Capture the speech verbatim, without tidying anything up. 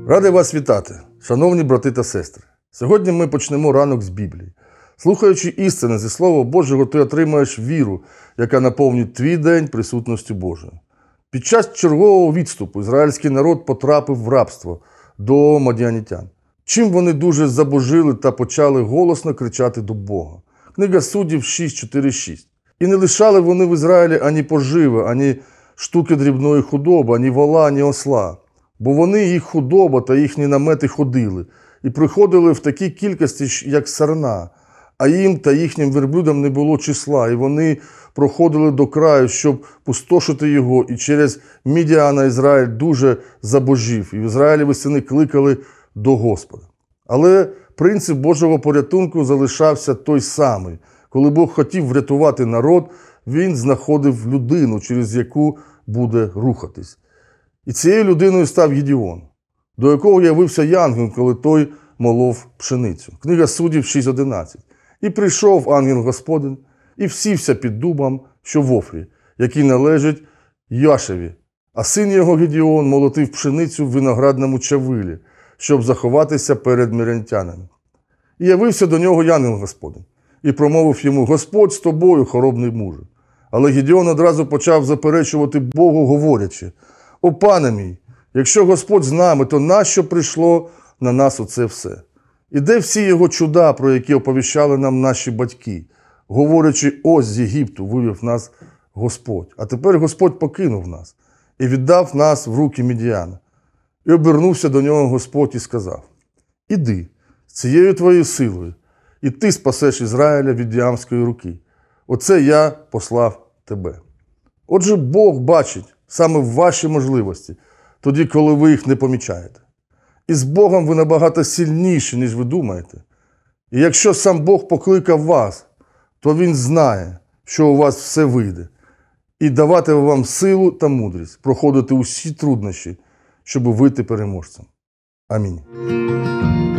Радий вас вітати, шановні брати та сестри. Сьогодні ми почнемо ранок з Біблії. Слухаючи істини зі Слова Божого, ти отримаєш віру, яка наповнить твій день присутністю Божою. Під час чергового відступу ізраїльський народ потрапив в рабство до мадіанітян, чим вони дуже забожили та почали голосно кричати до Бога. Книга Суддів шість, чотири, шість. І не лишали вони в Ізраїлі ані поживи, ані штуки дрібної худоби, ані вола, ані осла. Бо вони, їх худоба та їхні намети ходили, і приходили в такій кількості, як сарна, а їм та їхнім верблюдам не було числа, і вони проходили до краю, щоб пустошити його, і через Мідіана Ізраїль дуже забожів, і в Ізраїлеві сини кликали до Господа. Але принцип Божого порятунку залишався той самий. Коли Бог хотів врятувати народ, він знаходив людину, через яку буде рухатись. І цією людиною став Гедеон, до якого явився янгел, коли той молов пшеницю. Книга Суддів шість, одинадцять. І прийшов ангел Господень, і всівся під дубом, що в Офрі, який належить Йоашеві. А син його Гедеон молотив пшеницю в виноградному чавилі, щоб заховатися перед мірянтянами. І явився до нього янгел Господень, і промовив йому: «Господь з тобою, хоробний муже». Але Гедеон одразу почав заперечувати Богу, говорячи: «О, пане мій, якщо Господь з нами, то нащо прийшло на нас оце все? І де всі його чуда, про які оповіщали нам наші батьки, говорячи: ось з Єгипту вивів нас Господь, а тепер Господь покинув нас і віддав нас в руки Мідіана». І обернувся до нього Господь і сказав: «Іди з цією твоєю силою, і ти спасеш Ізраїля від діамської руки. Оце я послав тебе». Отже, Бог бачить саме ваші можливості, тоді, коли ви їх не помічаєте. І з Богом ви набагато сильніші, ніж ви думаєте. І якщо сам Бог покликав вас, то Він знає, що у вас все вийде. І даватиме вам силу та мудрість проходити усі труднощі, щоб вийти переможцем. Амінь.